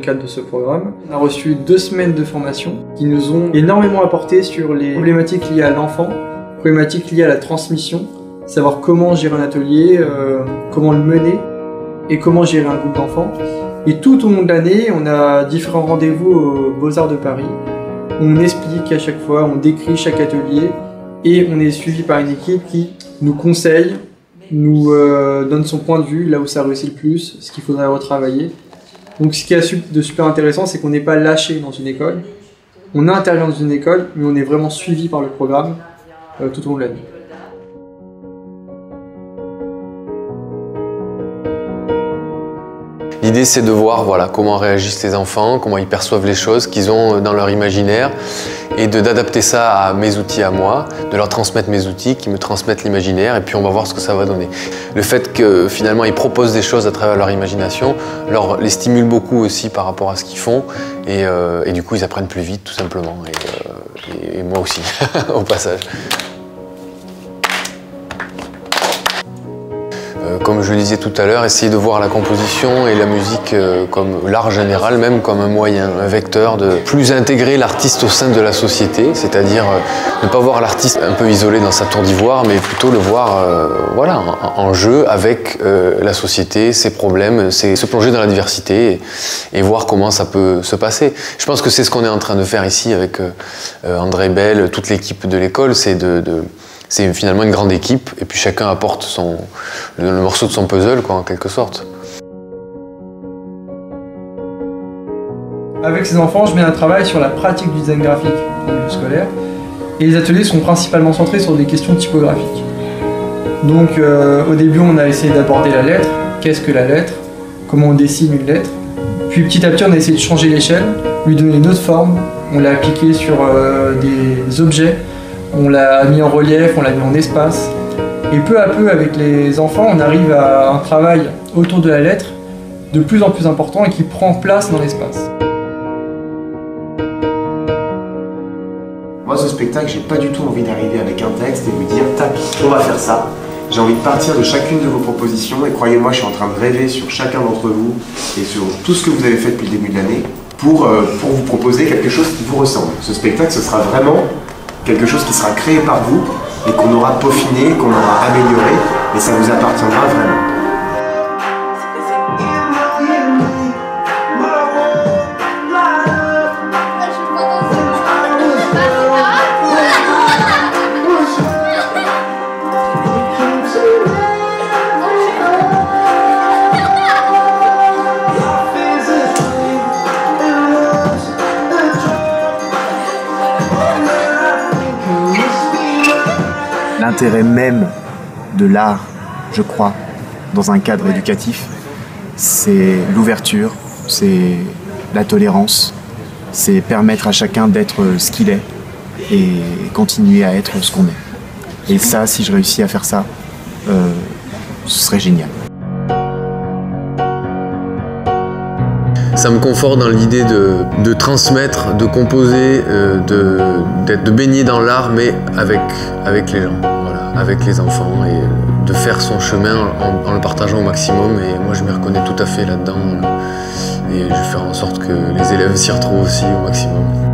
cadre de ce programme. On a reçu 2 semaines de formation qui nous ont énormément apporté sur les problématiques liées à l'enfant, problématiques liées à la transmission, savoir comment gérer un atelier, comment le mener et comment gérer un groupe d'enfants. Et tout au long de l'année, on a différents rendez-vous aux Beaux-Arts de Paris. On explique à chaque fois, on décrit chaque atelier et on est suivi par une équipe qui nous conseille, nous donne son point de vue, là où ça réussit le plus, ce qu'il faudrait retravailler. Donc ce qui est de super intéressant, c'est qu'on n'est pas lâché dans une école. On intervient dans une école, mais on est vraiment suivi par le programme tout au long de l'année. L'idée, c'est de voir comment réagissent les enfants, comment ils perçoivent les choses qu'ils ont dans leur imaginaire et d'adapter ça à mes outils à moi, de leur transmettre mes outils qui me transmettent l'imaginaire et puis on va voir ce que ça va donner. Le fait que finalement ils proposent des choses à travers leur imagination les stimule beaucoup aussi par rapport à ce qu'ils font et du coup ils apprennent plus vite tout simplement et moi aussi au passage. Comme je le disais tout à l'heure, essayer de voir la composition et la musique comme l'art général, même comme un moyen, un vecteur de plus intégrer l'artiste au sein de la société, c'est-à-dire ne pas voir l'artiste un peu isolé dans sa tour d'ivoire, mais plutôt le voir en jeu avec la société, ses problèmes, se plonger dans la diversité et voir comment ça peut se passer. Je pense que c'est ce qu'on est en train de faire ici avec André Bell, toute l'équipe de l'école, c'est finalement une grande équipe et puis chacun apporte le morceau de son puzzle en quelque sorte. Avec ces enfants, je mets un travail sur la pratique du design graphique au milieu scolaire et les ateliers sont principalement centrés sur des questions typographiques. Donc au début on a essayé d'aborder la lettre, qu'est-ce que la lettre, comment on dessine une lettre, puis petit à petit on a essayé de changer l'échelle, lui donner une autre forme, on l'a appliqué sur des objets. On l'a mis en relief, on l'a mis en espace. Et peu à peu, avec les enfants, on arrive à un travail autour de la lettre de plus en plus important et qui prend place dans l'espace. Moi, ce spectacle, j'ai pas du tout envie d'arriver avec un texte et vous dire « tac, on va faire ça ». J'ai envie de partir de chacune de vos propositions et croyez-moi, je suis en train de rêver sur chacun d'entre vous et sur tout ce que vous avez fait depuis le début de l'année pour vous proposer quelque chose qui vous ressemble. Ce spectacle, ce sera vraiment quelque chose qui sera créé par vous et qu'on aura peaufiné, qu'on aura amélioré, et ça vous appartiendra vraiment. L'intérêt même de l'art, je crois, dans un cadre éducatif, c'est l'ouverture, c'est la tolérance, c'est permettre à chacun d'être ce qu'il est et continuer à être ce qu'on est. Et ça, si je réussis à faire ça, ce serait génial. Ça me conforte dans l'idée de transmettre, de composer, de baigner dans l'art, mais avec les gens, avec les enfants, et de faire son chemin en le partageant au maximum. Et moi, je me reconnais tout à fait là-dedans. Et je vais faire en sorte que les élèves s'y retrouvent aussi au maximum.